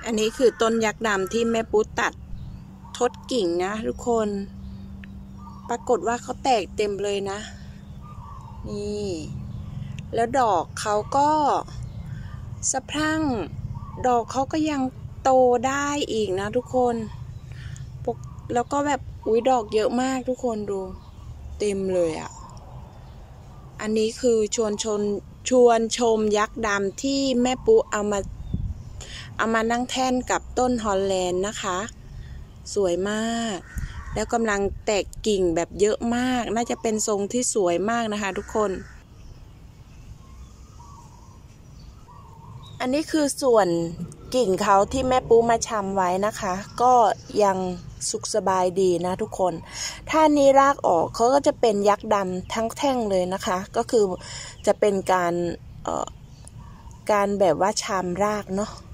อันนี้คือต้นยักษ์ดำที่แม่ปูตัดทดกิ่งนะทุกคนปรากฏว่าเขาแตกเต็มเลยนะนี่แล้วดอกเขาก็สะพรั่งดอกเขาก็ยังโตได้อีกนะทุกคนแล้วก็แบบอุ๊ยดอกเยอะมากทุกคนดูเต็มเลยอ่ะอันนี้คือชวนชมยักษ์ดำที่แม่ปูเอามานั่งแท่นกับต้นฮอลแลนด์นะคะสวยมากแล้วกำลังแตกกิ่งแบบเยอะมากน่าจะเป็นทรงที่สวยมากนะคะทุกคนอันนี้คือส่วนกิ่งเขาที่แม่ปูมาชำไว้นะคะก็ยังสุขสบายดีนะทุกคนถ้านี้รากออกเขาก็จะเป็นยักษ์ดำทั้งแท่งเลยนะคะก็คือจะเป็นการแบบว่าชำรากเนาะ